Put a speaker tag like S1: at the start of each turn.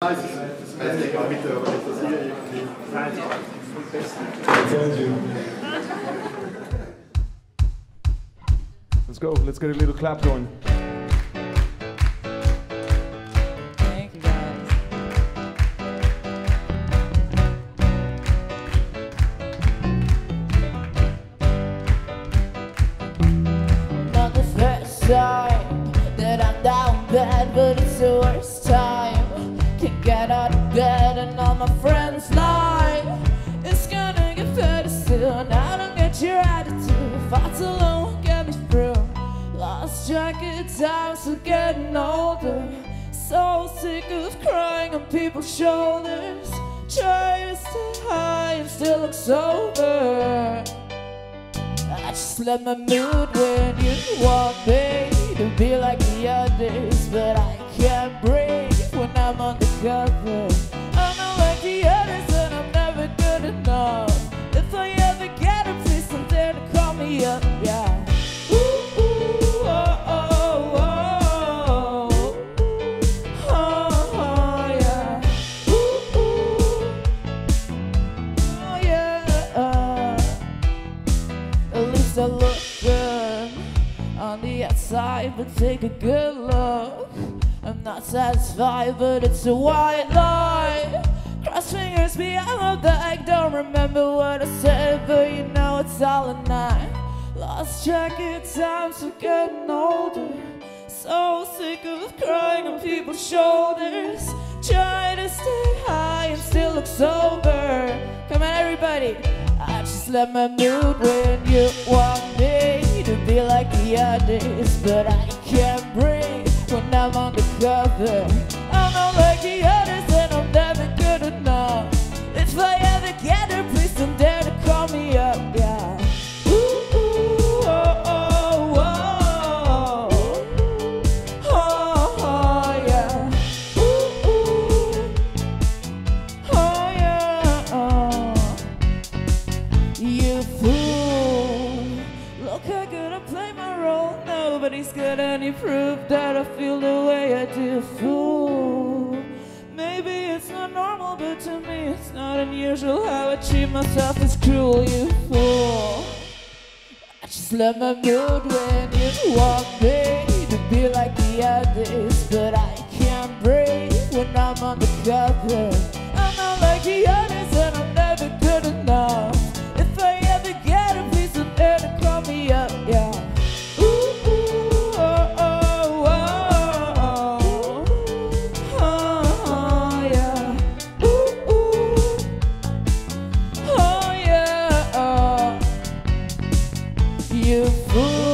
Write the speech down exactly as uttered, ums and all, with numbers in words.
S1: es ist meistens egal mit der, aber nicht, dass ihr irgendwie...
S2: Let's go, let's get a little clap going.
S3: Thank you guys. Not the first time that I'm down bad, but it's the worst time. Can't get out of bed and all my friends lie. It's gonna get better soon. I don't get your attitude. Fights alone won't get me through. Lost track of time, so getting older. So sick of crying on people's shoulders. Try to stay high and still look sober. I just let my mood when you want me to be like the others, but I can't breathe when I'm undercover. I'm not like the others and I'm never good enough. If I ever get a please don't dare to call me up, yeah. Ooh, ooh, oh, oh, oh, oh, oh, yeah. Ooh, ooh, oh, yeah. At least I look good on the outside, but take a good look. I'm not satisfied, but it's a white lie. Cross fingers behind my back. Don't remember what I said, but you know it's all a night. Lost track of time, so getting older. So sick of crying on people's shoulders. Try to stay high and still look sober. Come on, everybody. I just let my mood when you want me to be like the others, but I can't breathe when I'm undercover. I'm not like the others and I'm never good enough. If I ever get her, please don't dare to call me up, yeah. Ooh, ooh, oh, oh, oh, oh, oh, yeah. Ooh, ooh, oh, yeah, oh. You fool, look how good I play my role. Nobody's got any proof that I feel the way I do, fool. Maybe it's not normal, but to me it's not unusual how I treat myself is cruel, you fool. I just let my mood when you want me to be like the others, but I can't breathe when I'm undercover. I'm not like the others and I'm never good enough. If I ever get a please don't dare to call me up, yeah. Ooh, ooh, oh, oh, oh, oh, oh, yeah. Ooh, ooh, oh, yeah, oh. You fool.